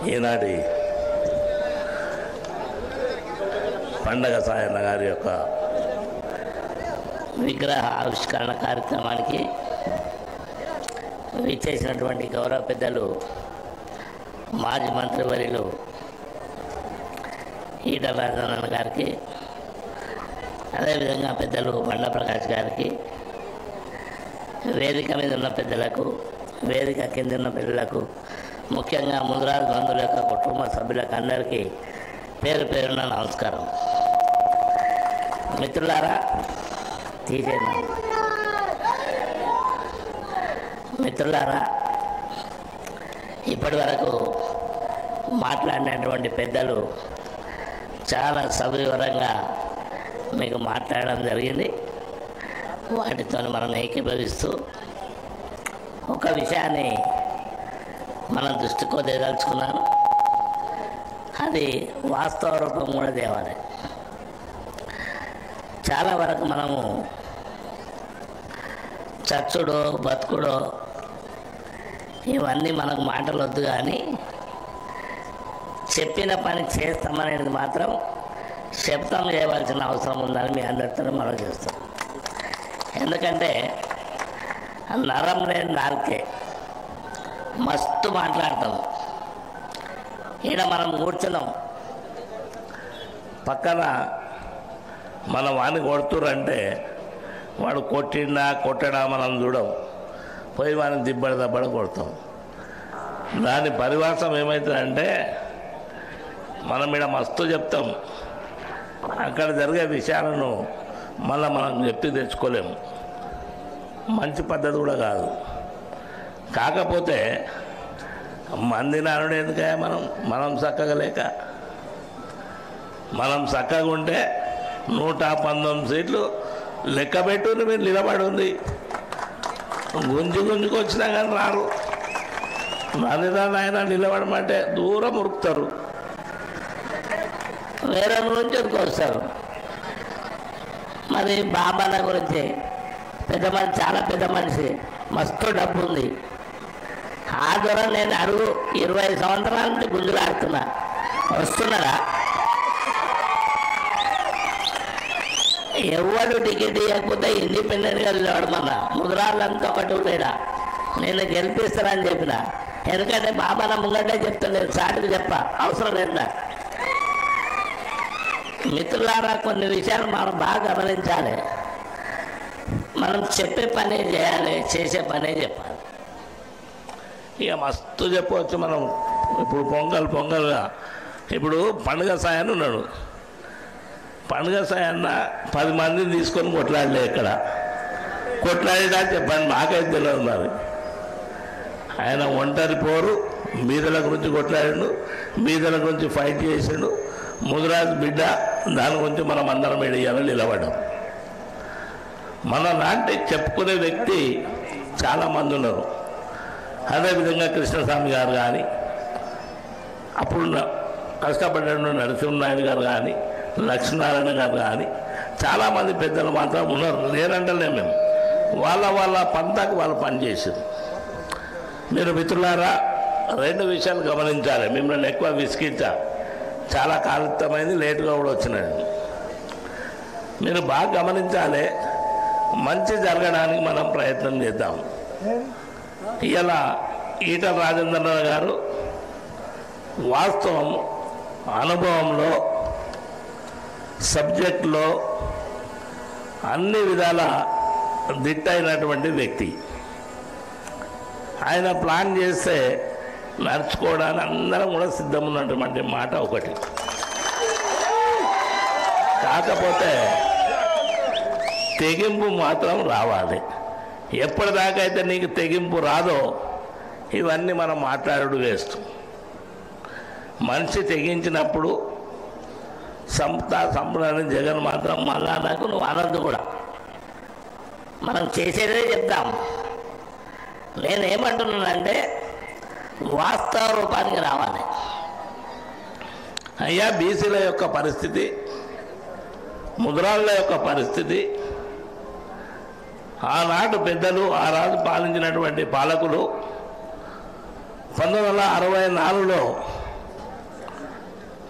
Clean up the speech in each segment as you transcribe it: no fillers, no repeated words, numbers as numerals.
ఈనాటి పండగ సాయన్న గారి యొక్క విగ్రహ ఆవిష్కరణ కార్యక్రమానికి విచ్చేసినటువంటి గౌరవ పెద్దలు మాజీ మంత్రివర్యులు ఈటల రాజేంద్ర గారికి, అదేవిధంగా పెద్దలు బండ్ల ప్రకాష్ గారికి, వేదిక మీద ఉన్న పెద్దలకు, వేదిక కింద ఉన్న పెద్దలకు, ముఖ్యంగా ముదిరాజు బంధువుల యొక్క కుటుంబ సభ్యులకు అందరికీ పేరు పేరున నమస్కారం. మిత్రులారా, మిత్రులారా, ఇప్పటి వరకు మాట్లాడినటువంటి పెద్దలు చాలా సవివరంగా మీకు మాట్లాడడం జరిగింది. వాటితో మనం ఏకీభవిస్తూ ఒక విషయాన్ని మన దృష్టికో తేదలుచుకున్నాను. అది వాస్తవ రూపం కూడా తేవాలి. చాలా వరకు మనము చచ్చుడో బతుకుడో ఇవన్నీ మనకు మాటలు వద్దు, కానీ చెప్పిన పని చేస్తామనేది మాత్రం శబ్దం చేయవలసిన అవసరం ఉందని మీ అందరితో మనం చేస్తాం. ఎందుకంటే నరం లేని నాలుకే మస్తు మాట్లాడతాం. ఈడ మనం కూర్చున్నాం, పక్కన మన వాడిని కొడుతురంటే వాడు కొట్టడా మనం చూడం, పోయి వాడిని దెబ్బడ కొడతాం. దాని పరివాసం ఏమవుతుందంటే మనం ఈడ మస్తు చెప్తాం, అక్కడ జరిగే విషయాలను మళ్ళీ మనం చెప్పి తెచ్చుకోలేము. మంచి పద్ధతి కూడా కాదు. కాకపోతే మంది నానుడు ఎందుకయ్యా, మనం చక్కగా లేక, మనం చక్కగా ఉంటే 119 సీట్లు లెక్క పెట్టుకుని మీరు నిలబడి ఉంది. గుంజుకు వచ్చినా కానీ రారు. మందిదాన్ని ఆయన నిలబడమంటే దూరం ఉరుకుతారు, వేరే నుంచి వస్తారు. మరి బాబాల గురించి పెద్ద మనిషి, చాలా పెద్ద మనిషి, మస్తు డబ్బు ఉంది. ఆ దూరం నేను అడుగు 20 సంవత్సరాల నుంచి గుంజులాడుతున్నా, వస్తున్నారా? ఎవరు టికెట్ ఇవ్వకపోతే ఇండిపెండెంట్గా నిలబడమన్నా. ముదిరాళ్ళంతా ఒకటి ఉండేడా, నేను గెలిపిస్తానని చెప్పిన. ఎందుకంటే బాబాల ముంగటే చెప్తలేదు, సాటికి చెప్ప అవసరం లేదా. మిత్రులారా, కొన్ని విషయాలు మనం బాగా గమనించాలి. మనం చెప్పే పనే చేయాలి, చేసే పనే చెప్పాలి. ఇక మస్తు చెప్పవచ్చు మనం. ఇప్పుడు పొంగల్గా ఇప్పుడు పండుగ సాయాన్ని ఉన్నాడు. పండుగ సాయన్న 10 మందిని తీసుకొని కొట్లాడలే. ఇక్కడ కొట్లాడినా చెప్పండి, మాకైతే తెలియదు. మరి ఆయన ఒంటరి పోరు మీదల గురించి కొట్లాడాడు, మీదల గురించి ఫైట్ చేసాడు. ముదిరాజు బిడ్డ, దాని గురించి మనం అందరం ఏడియాలని నిలబడ్డాం. మన లాంటి చెప్పుకునే వ్యక్తి చాలామంది ఉన్నారు. అదేవిధంగా కృష్ణస్వామి గారు కానీ, అప్పుడు కష్టపడ్డాడు నరసింహనాయుడు గారు కానీ, లక్ష్మీనారాయణ గారు కానీ, చాలామంది పెద్దలు మాత్రం ఉన్నారు. లేరంటలే మేము. వాళ్ళ పంతాకు వాళ్ళు పనిచేసారు. మీరు మిత్రులారా, 2 విషయాలు గమనించాలి. మిమ్మల్ని ఎక్కువ విసిగించా, చాలా కాలితమైంది, లేటుగా కూడా వచ్చినాయి. మీరు బాగా గమనించాలి. మంచి జరగడానికి మనం ప్రయత్నం చేద్దాం. ఇలా ఈటల రాజేంద్ర గారు వాస్తవం, అనుభవంలో, సబ్జెక్టులో అన్ని విధాల దిట్టైనటువంటి వ్యక్తి. ఆయన ప్లాన్ చేస్తే నడుచుకోవడానికి అందరం కూడా సిద్ధం ఉన్నటువంటి మాట ఒకటి. కాకపోతే తెగింపు మాత్రం రావాలి. ఎప్పటిదాకా అయితే నీకు తెగింపు రాదో ఇవన్నీ మనం మాట్లాడు వేస్ట్. మనిషి తెగించినప్పుడు సంపూర్ణ జగన్ మాత్రం మళ్ళా నాకు నువ్వు అనద్దు కూడా. మనం చేసేదే చెప్తాం. నేనేమంటున్నానంటే వాస్తవ రూపానికి రావాలి. అయ్యా, బీసీల యొక్క పరిస్థితి, ముదిరాళ్ళ యొక్క పరిస్థితి, ఆనాడు పెద్దలు, ఆ రాజు పాలించినటువంటి పాలకులు 1964లో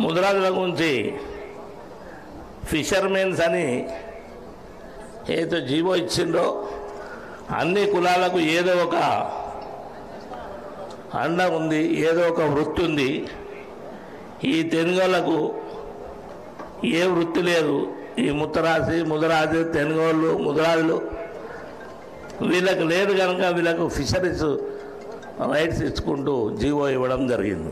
ముదిరాజుల గురించి ఫిషర్మెన్స్ అని ఏదో జీవో ఇచ్చిండ్రో అన్ని కులాలకు ఏదో ఒక అండ ఉంది, ఏదో ఒక వృత్తి ఉంది. ఈ తెనుగోళ్లకు ఏ వృత్తి లేదు. ఈ ముదిరాజు తెనుగోళ్ళు ముదిరాజులు వీళ్ళకి లేదు కనుక వీళ్ళకు ఫిషరీస్ రైట్స్ ఇచ్చుకుంటూ జీవో ఇవ్వడం జరిగింది.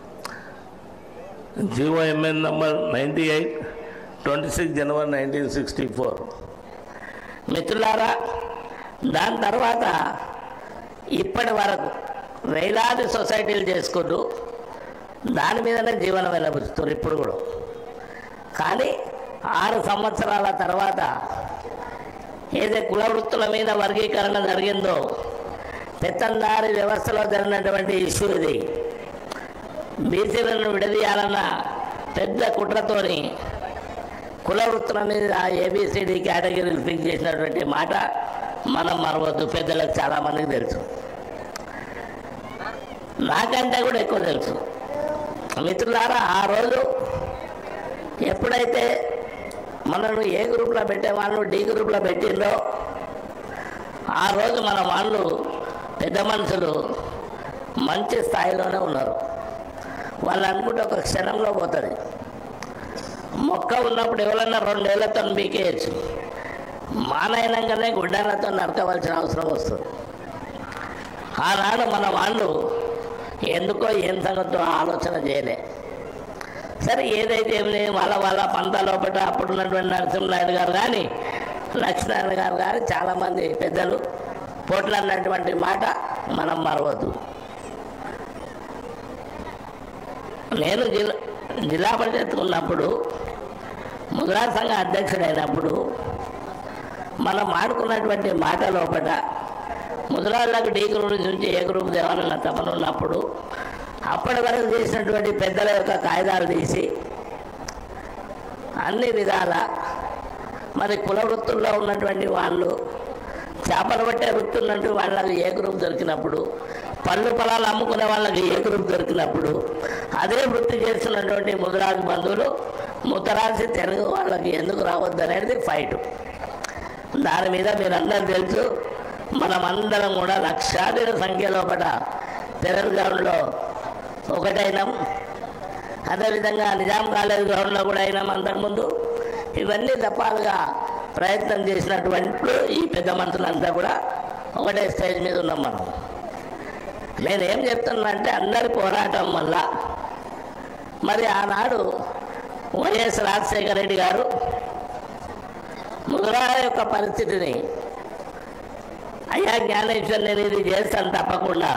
జీవో ఎంఎన్ నంబర్ 98 26 జనవరి 1964. మిత్రులారా, దాని తర్వాత ఇప్పటి వరకు వేలాది సొసైటీలు చేసుకుంటూ దాని మీదనే జీవనం వెలబుతున్నారు ఇప్పుడు కూడా. కానీ 6 సంవత్సరాల తర్వాత ఏదైతే కుల వృత్తుల మీద వర్గీకరణ జరిగిందో, పెత్తందారి వ్యవస్థలో జరిగినటువంటి ఇష్యూ ఇది. బీసీలను విడదీయాలన్న పెద్ద కుట్రతోని కుల వృత్తుల మీద ఏబిసిడి కేటగిరీలు ఫిక్స్ చేసినటువంటి మాట మనం మరవద్దు. పెద్దలకు చాలామందికి తెలుసు, నాకంటే కూడా ఎక్కువ తెలుసు. మిత్రులారా, ఆ రోజు ఎప్పుడైతే మనల్ని ఏ గ్రూప్లో పెట్టేవాళ్ళు డి గ్రూప్లో పెట్టిందో ఆ రోజు మన వాళ్ళు పెద్ద మనుషులు మంచి స్థాయిలోనే ఉన్నారు. వాళ్ళు అనుకుంటే ఒక క్షణంలో పోతుంది. మొక్క ఉన్నప్పుడు ఎవరన్నా 2 ఏళ్లతో బీకేయచ్చు, మానైనంగానే గుడ్డాలతో నరకవలసిన అవసరం వస్తుంది. ఆనాడు మన వాళ్ళు ఎందుకో ఏం సంగతో ఆలోచన చేయలే. సరే, ఏదైతే ఏమి వాళ్ళ పంట లోపల అప్పుడున్నటువంటి నరసింహనాయుడు గారు కానీ లక్ష్మీనారాయణ గారు కానీ చాలామంది పెద్దలు పోట్లాడినటువంటి మాట మనం మరవద్దు. నేను జిల్లా పరిషత్ ఉన్నప్పుడు ముదిరాజ్ సంఘ అధ్యక్షుడైనప్పుడు మనం ఆడుకున్నటువంటి మాట లోపల ముదిరాజులకు డి గ్రూప్ నుంచి ఏ గ్రూప్ దేవాలన్న తపన ఉన్నప్పుడు అప్పటి వరకు చేసినటువంటి పెద్దల యొక్క కాయిదాలు తీసి అన్ని విధాల మరి కుల వృత్తుల్లో ఉన్నటువంటి వాళ్ళు చేపలు పట్టే వృత్తి ఉన్నట్టు వాళ్ళకి ఏ గ్రూప్ దొరికినప్పుడు, పళ్ళు పొలాలు అమ్ముకునే వాళ్ళకి ఏ గ్రూప్ దొరికినప్పుడు అదే వృత్తి చేస్తున్నటువంటి ముదిరాజు బంధువులు ముతరాజు తెలుగు వాళ్ళకి ఎందుకు రావద్దు అనేది ఫైట్. దాని మీద మీరందరూ తెలుసు, మనమందరం కూడా లక్షాధిక సంఖ్యలో తెలుగు గ్రౌండ్లో ఒకటైనాం. అదేవిధంగా నిజాం కాలేజ్ గ్రౌండ్లో కూడా అయినాం అంతకుముందు. ఇవన్నీ దఫాలుగా ప్రయత్నం చేసినటువంటి ఈ పెద్ద మనుషులంతా కూడా ఒకటే స్టేజ్ మీద ఉన్నాం మనం. నేనేం చెప్తున్నా అంటే అందరి పోరాటం వల్ల మరి ఆనాడు వైఎస్ రాజశేఖర రెడ్డి గారు ముదిరాజుల యొక్క పరిస్థితిని అయ్యా జ్ఞానేశ్వర్ నేను ఇది చేస్తాను తప్పకుండా.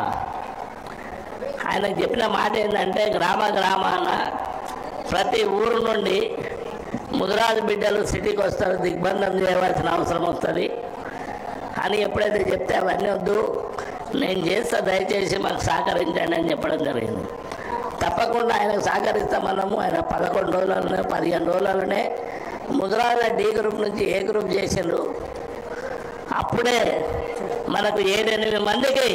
ఆయనకు చెప్పిన మాట ఏంటంటే గ్రామాన ప్రతి ఊరు నుండి ముదిరాజు బిడ్డలు సిటీకి వస్తారు, దిగ్బంధం చేయవలసిన అవసరం వస్తుంది అని ఎప్పుడైతే చెప్తే అవన్నీ వద్దు, నేను చేస్తా, దయచేసి మాకు సహకరించండి అని చెప్పడం జరిగింది. తప్పకుండా ఆయనకు సహకరిస్తాం మనము. ఆయన 11 రోజులలోనే 15 రోజులలోనే ముదిరాజుల డి గ్రూప్ నుంచి ఏ గ్రూప్ చేసిండ్రు. అప్పుడే మనకు 7-8 మందికి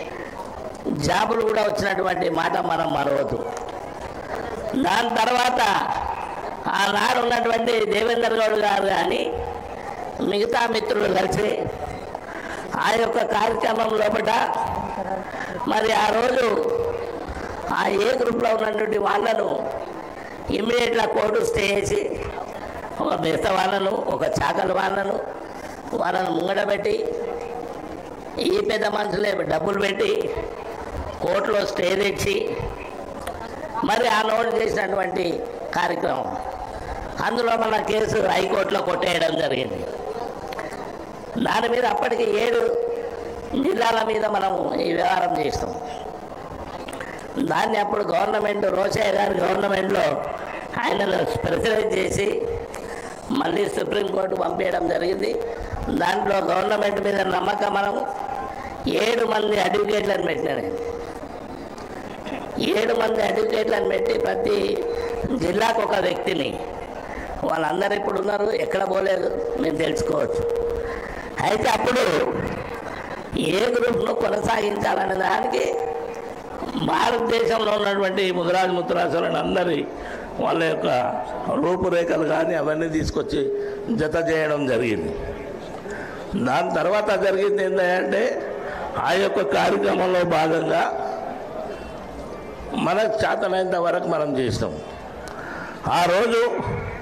జాబులు కూడా వచ్చినటువంటి మాట మనం మరవద్దు. దాని తర్వాత ఆనాడు ఉన్నటువంటి దేవేందర్ గౌడ్ గారు కానీ మిగతా మిత్రులు కలిసి ఆ యొక్క కార్యక్రమం లోపల మరి ఆ రోజు ఆ ఏ గ్రూప్లో ఉన్నటువంటి వాళ్ళను ఇమ్మీడియట్గా కోర్టు స్టే చేసి ఒక బెస్త వాళ్ళను ఒక చాకలి వాళ్ళను ముంగడబెట్టి ఈ పెద్ద మనుషులే డబ్బులు పెట్టి కోర్టులో స్టే తెచ్చి మరి ఆ నోటు చేసినటువంటి కార్యక్రమం. అందులో మన కేసు హైకోర్టులో కొట్టేయడం జరిగింది. దాని మీద అప్పటికి 7 జిల్లాల మీద మనము ఈ వ్యవహారం చేస్తాం. దాన్ని అప్పుడు గవర్నమెంట్ రోషయ్య గారి గవర్నమెంట్లో ఆయనను ప్రెసిడెంట్ చేసి మళ్ళీ సుప్రీంకోర్టు పంపించడం జరిగింది. దాంట్లో గవర్నమెంట్ మీద నమ్మకం మనము 7 మంది అడ్వకేట్లను పెట్టినాడు. 7 మంది అడ్వకేట్లను పెట్టి ప్రతి జిల్లాకు ఒక వ్యక్తిని, వాళ్ళందరూ ఇప్పుడు ఉన్నారు, ఎక్కడ పోలేదు, మీరు తెలుసుకోవచ్చు. అయితే అప్పుడు ఏ గ్రూప్ను కొనసాగించాలనే దానికి భారతదేశంలో ఉన్నటువంటి ముదిరాజులను అందరి వాళ్ళ యొక్క రూపురేఖలు కానీ అవన్నీ తీసుకొచ్చి జత చేయడం జరిగింది. దాని తర్వాత జరిగింది ఏంటంటే ఆ యొక్క కార్యక్రమంలో భాగంగా మనకు చేతనైనంత వరకు మనం చేసినాం. ఆ రోజు